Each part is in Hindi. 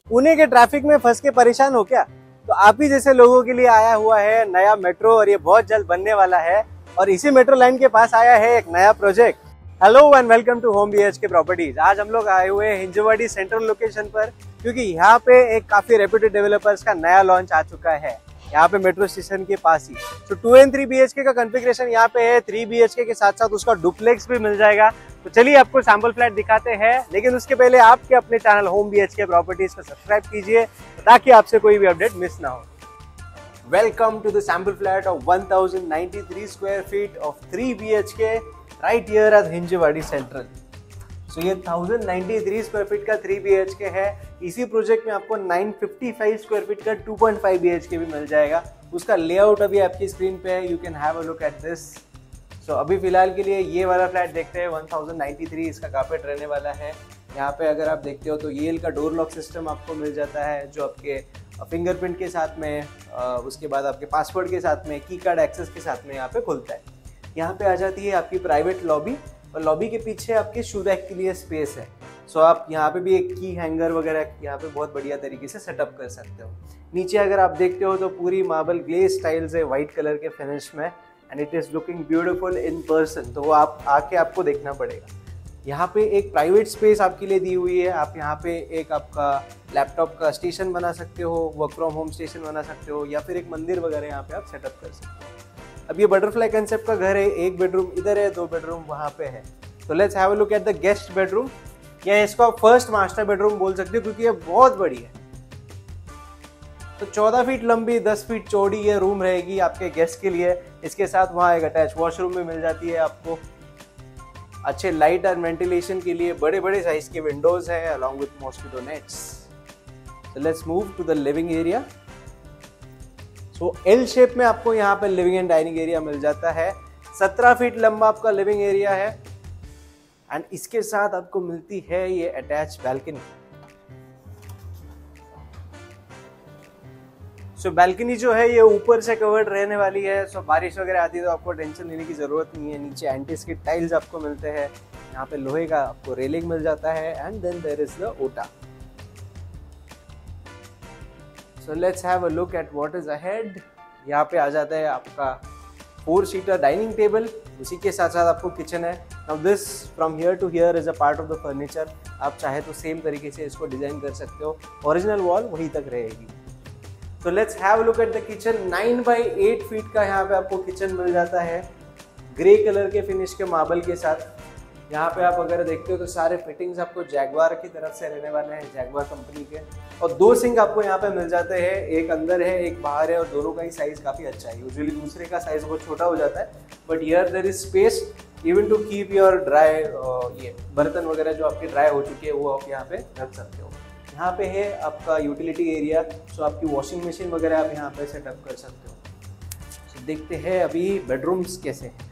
पुणे के ट्रैफिक में फंस के परेशान हो क्या? तो आप ही जैसे लोगों के लिए आया हुआ है नया मेट्रो और ये बहुत जल्द बनने वाला है। और इसी मेट्रो लाइन के पास आया है एक नया project. Hello and welcome to home BHK properties. आज हम लोग आए हुए हैं हिंजवाड़ी सेंट्रल लोकेशन पर, क्योंकि यहाँ पे एक काफी रेप्यूटेड डेवलपर्स का नया लॉन्च आ चुका है यहाँ पे मेट्रो स्टेशन के पास ही। तो 2 and 3 BHK का कॉन्फ़िगरेशन यहाँ पे है। 3 BHK के साथ साथ उसका डुप्लेक्स भी मिल जाएगा। तो चलिए आपको सैंपल फ्लैट दिखाते हैं, लेकिन उसके पहले आपके अपने चैनल होम बीएचके प्रॉपर्टीज को सब्सक्राइब कीजिए ताकि आपसे कोई भी अपडेट मिस ना हो। Welcome to the sample flat of 1093 square feet of 3 BHK right here at Hinjawadi Central. तो ये 1093 स्क्वायर फीट का 3 BHK है। इसी प्रोजेक्ट में आपको 955 स्क्वायर फीट का 2.5 BHK भी मिल जाएगा। उसका लेआउट अभी आपकी स्क्रीन पे है, you can have a look at this. So अभी फिलहाल के लिए ये वाला फ्लैट देखते हैं। 1093 इसका कारपेट रहने वाला है। यहाँ पे अगर आप देखते हो तो येल का डोर लॉक सिस्टम आपको मिल जाता है, जो आपके फिंगरप्रिंट के साथ में, उसके बाद आपके पासवर्ड के साथ में, की कार्ड एक्सेस के साथ में यहाँ पे खुलता है। यहाँ पे आ जाती है आपकी प्राइवेट लॉबी, और लॉबी के पीछे आपके शू रैक के लिए स्पेस है। सो आप यहाँ पे भी एक की हैंगर वगैरह यहाँ पे बहुत बढ़िया तरीके से सेटअप कर सकते हो। नीचे अगर आप देखते हो तो पूरी मार्बल ग्लेज टाइल्स है वाइट कलर के फिनिश में, and it is looking beautiful in person. तो वो आप आके आपको देखना पड़ेगा। यहाँ पे एक प्राइवेट स्पेस आपके लिए दी हुई है। आप यहाँ पे एक आपका लैपटॉप का स्टेशन बना सकते हो, वर्क फ्रॉम होम स्टेशन बना सकते हो, या फिर एक मंदिर वगैरह यहाँ पे आप सेटअप कर सकते हो। अब ये बटरफ्लाई कंसेप्ट का घर है। 1 बेडरूम इधर है, 2 बेडरूम वहाँ पे है। तो let's have a look at the guest bedroom, या इसको आप फर्स्ट मास्टर बेडरूम बोल सकते हो क्योंकि ये बहुत बड़ी है। तो 14 फीट लंबी 10 फीट चौड़ी ये रूम रहेगी आपके गेस्ट के लिए। इसके साथ वहाँ एक अटैच वॉशरूम भी मिल जाती है आपको। अच्छे लाइट और वेंटिलेशन के लिए बड़े बड़े साइज के विंडोज है along with mosquito nets. So let's move to the living area. So L shape में आपको यहाँ पे लिविंग एंड डाइनिंग एरिया मिल जाता है। 17 फीट लंबा आपका लिविंग एरिया है, एंड इसके साथ आपको मिलती है ये अटैच बैल्कनी। सो बैल्कनी जो है ये ऊपर से कवर्ड रहने वाली है। सो बारिश वगैरह आती है तो आपको टेंशन लेने की जरूरत नहीं है। नीचे एंटी स्किड टाइल्स आपको मिलते हैं। यहाँ पे लोहे का आपको रेलिंग मिल जाता है, and then there is the ओटा। So let's have a look at what is ahead. यहाँ पे आ जाता है आपका 4-seater डाइनिंग टेबल, उसी के साथ साथ आपको किचन है। Now this from here to here is a part of the furniture. आप चाहे तो सेम तरीके से इसको डिजाइन कर सकते हो। ओरिजिनल वॉल वहीं तक रहेगी। So let's have a look at the kitchen. 9 by 8 feet का यहाँ पे आपको किचन मिल जाता है, ग्रे कलर के फिनिश के मार्बल के साथ। यहाँ पे आप अगर देखते हो तो सारे फिटिंग्स आपको जैगवार की तरफ से रहने वाले हैं, जैगवार कंपनी के। और 2 सिंक आपको यहाँ पे मिल जाते हैं, एक अंदर है एक बाहर है, और दोनों का ही साइज काफी अच्छा है। यूजुअली दूसरे का साइज बहुत छोटा हो जाता है, but here there is space even to keep your dry, ये बर्तन वगैरह जो आपके ड्राई हो चुके हैं वो आप यहाँ पे रख सकते हो। यहाँ पे है आपका यूटिलिटी एरिया, सो आपकी वॉशिंग मशीन वगैरह आप यहाँ पे सेटअप कर सकते हो। सो देखते हैं अभी बेडरूम्स कैसे हैं।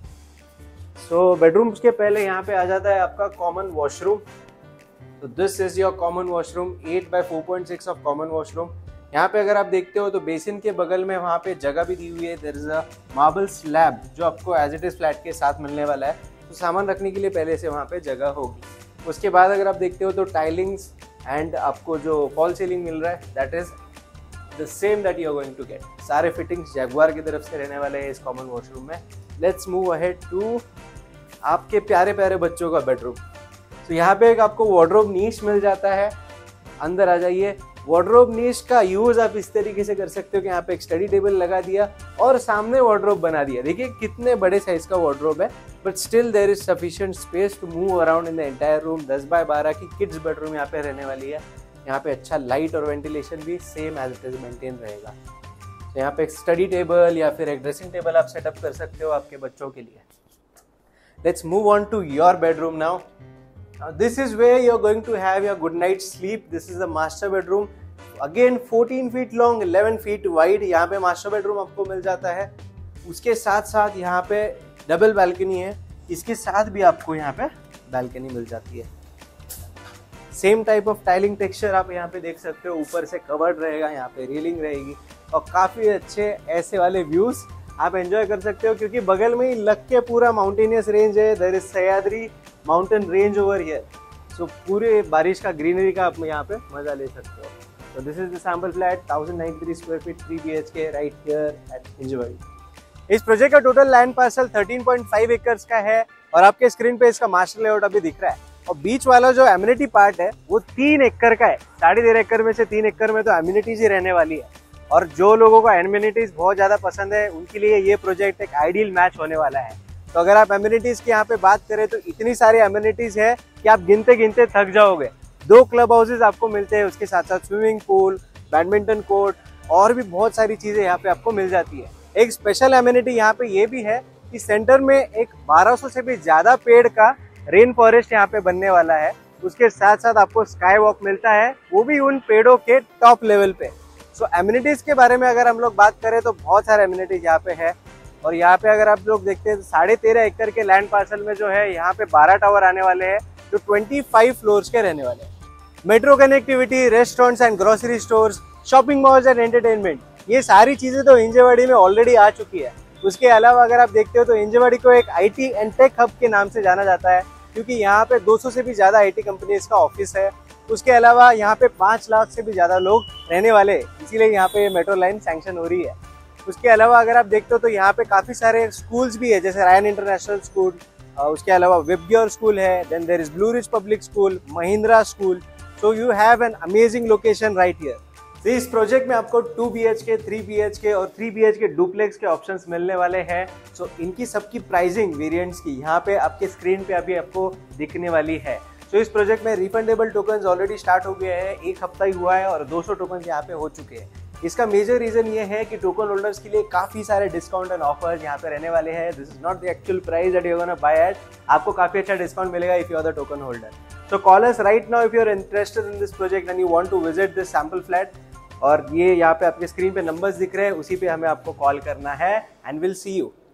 सो बेडरूम्स के पहले यहाँ पे आ जाता है आपका कॉमन वॉशरूम। तो this is your common washroom, 8 by 4.6 of common washroom. यहाँ पे अगर आप देखते हो तो बेसिन के बगल में वहाँ पे जगह भी दी हुई है। There is a marble slab जो आपको एज इट इज फ्लैट के साथ मिलने वाला है। तो सामान रखने के लिए पहले से वहाँ पे जगह होगी। उसके बाद अगर आप देखते हो तो टाइलिंग्स एंड आपको जो फॉल सीलिंग मिल रहा है that is the same that you are going to get. सारे फिटिंग्स जैगवार की तरफ से रहने वाले हैं इस कॉमन वॉशरूम में। लेट्स मूव अहेड टू आपके प्यारे प्यारे बच्चों का बेडरूम। तो यहाँ पे एक आपको वार्डरोब नीश मिल जाता है। अंदर आ जाइए। वार्डरोब नीश का यूज आप इस तरीके से कर सकते हो कि यहाँ पे एक स्टडी टेबल लगा दिया और सामने वार्डरोब बना दिया। देखिए कितने बड़े साइज का वार्डरोब है, but still there is sufficient space to move around in the entire room. 10 by 12 की किड्स बेडरूम यहाँ पे रहने वाली है। यहाँ पे अच्छा लाइट और वेंटिलेशन भी same as it is maintain रहेगा। तो यहाँ पे एक स्टडी टेबल या फिर एक ड्रेसिंग टेबल आप सेटअप कर सकते हो आपके बच्चों के लिए। Let's move on to your bedroom now. Now this is where you're going to have your good night sleep. This is the master bedroom. Again 14 feet long, 11 feet wide. यहाँ पे master bedroom आपको मिल जाता है। उसके साथ साथ यहाँ पे डबल बालकनी है। इसके साथ भी आपको यहाँ पे बालकनी मिल जाती है। Same type of tiling texture आप यहाँ पे देख सकते हो। ऊपर से कवर्ड रहेगा, यहाँ पे रेलिंग रहेगी, और काफी अच्छे ऐसे वाले व्यूज आप एंजॉय कर सकते हो क्योंकि बगल में ही लग के पूरा माउंटेनियस रेंज है। There is Sahyadri mountain range over here. So पूरे बारिश का ग्रीनरी का आप यहाँ पे मजा ले सकते हो। So this is the sample flat 1093 square feet 3 BHK right here at Hinjawadi. इस प्रोजेक्ट का टोटल लैंड पार्सल 13.5 एकर्स का है और आपके स्क्रीन पे इसका मास्टर लेआउट अभी दिख रहा है। और बीच वाला जो एमिनिटी पार्ट है वो 3 एकड़ का है। 1.5 एकड़ में से 3 एकड़ में तो एमिनिटीज ही रहने वाली है। और जो लोगों को एमिनिटीज बहुत ज्यादा पसंद है उनके लिए ये प्रोजेक्ट एक आइडियल मैच होने वाला है। तो अगर आप एमिनिटीज की यहाँ पे बात करें तो इतनी सारी एमिनिटीज है कि आप गिनते गिनते थक जाओगे। 2 क्लब हाउसेज आपको मिलते हैं, उसके साथ साथ स्विमिंग पूल, बैडमिंटन कोर्ट और भी बहुत सारी चीजें यहाँ पे आपको मिल जाती है। एक स्पेशल एमिनिटी यहाँ पे ये भी है कि सेंटर में एक 1200 से भी ज्यादा पेड़ का रेन फॉरेस्ट यहाँ पे बनने वाला है। उसके साथ साथ आपको स्काई वॉक मिलता है, वो भी उन पेड़ों के टॉप लेवल पे। सो एमिनिटीज के बारे में अगर हम लोग बात करें तो बहुत सारे एमिनिटीज यहाँ पे है। और यहाँ पे अगर आप लोग देखते हैं तो 13.5 एकड़ के लैंड पार्सल में जो है यहाँ पे 12 टावर आने वाले हैं जो 25 फ्लोर्स के रहने वाले हैं। Metro connectivity, restaurants and grocery stores, shopping malls and entertainment, ये सारी चीजें तो हिंजवाड़ी में ऑलरेडी आ चुकी है। उसके अलावा अगर आप देखते हो तो हिंजवाड़ी को एक आईटी एंड टेक हब के नाम से जाना जाता है, क्योंकि यहाँ पे 200 से भी ज्यादा आईटी कंपनीज का ऑफिस है। उसके अलावा यहाँ पे 5 लाख से भी ज्यादा लोग रहने वाले हैं, इसीलिए यहाँ पे मेट्रो लाइन सैंक्शन हो रही है। उसके अलावा अगर आप देखते हो तो यहाँ पे काफी सारे स्कूल्स भी है, जैसे रायन इंटरनेशनल स्कूल, उसके अलावा विबग्योर स्कूल है, then there is Blue Ridge public school, Mahindra school. So you have an amazing location right here. तो इस प्रोजेक्ट में आपको 2 BHK, 3 BHK और 3 BHK डुप्लेक्स के ऑप्शंस मिलने वाले हैं। सो इनकी सबकी प्राइसिंग वेरिएंट्स की यहाँ पे आपके स्क्रीन पे अभी आपको दिखने वाली है। सो इस प्रोजेक्ट में रिफंडेबल टोकन्स ऑलरेडी स्टार्ट हो गए हैं, 1 हफ्ता ही हुआ है और 200 टोकन्स यहाँ पे हो चुके हैं। इसका मेजर रीजन ये है कि टोकन होल्डर्स के लिए काफी सारे डिस्काउंट एंड ऑफर्स यहाँ पे रहने वाले हैं। This is not the actual price that you gonna buy at. आपको काफी अच्छा डिस्काउंट मिलेगा if you are the token holder. So call us right now if you're interested in this project and you want to visit this sample flat। और ये यहाँ पे आपके स्क्रीन पे नंबर्स दिख रहे हैं, उसी पे हमें आपको कॉल करना है and we'll see you।